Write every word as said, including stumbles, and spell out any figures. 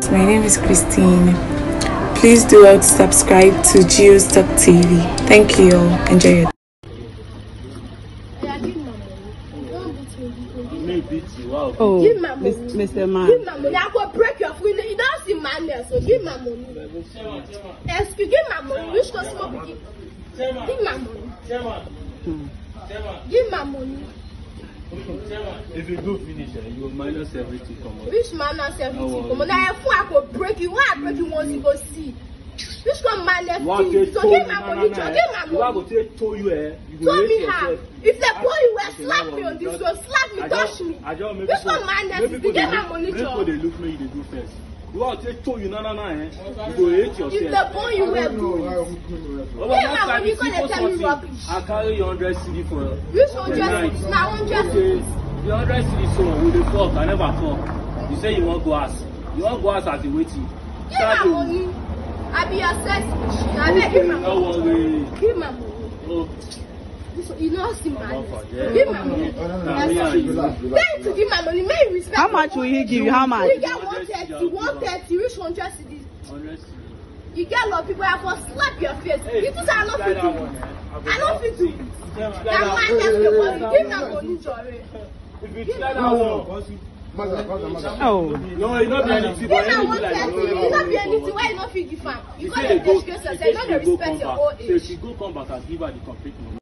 guys, my name is Christine. Please do well to subscribe to Geostalk T V. Thank you all. Enjoy it. Oh, Mister Man. Give my money. I will break your foot. You don't see man there, so give my money. Excuse, give my money. Which customer give? Give my money. Give my money. If you do finish it, you will minus everything from us. Which minus everything from us? Now, if I could break you, why I break you once you go see? Which one minus you? So give my money, give my money. You are going to tell you, eh? Tell me how. If they pull you, well, slap me on this one, slap me, touch me. Which one minus you? Give my money, Joe. They look me, they do first. You are to tell you, no, no, no, eh? You go hate yourself. If they pull you, well, do it. Give my money, because they tell me rubbish. I carry your one hundred C D for which one hundred? Now one hundred C D. The one hundred C D so with the fork, I never talk. You say you want go ask. You want go ask as a waiting. Give my money. I be your sex machine. I beg, give my money. Give my money. Oh. You know what's the man? Give my money. Tell to give my money. May you respect. How much will he give you? How much? You get one thirty, one thirty, which one hundred C D? You get a lot of people that will slap your face. You just are not fit to. I don't fit to. That man left the money. Give my money, Jory. Give my money. Oh, no, it's not be anything. It's not be anything. Why you not fit give am? You can't disgrace yourself. You don't respect your old age. So if you go come back and give her the complete money.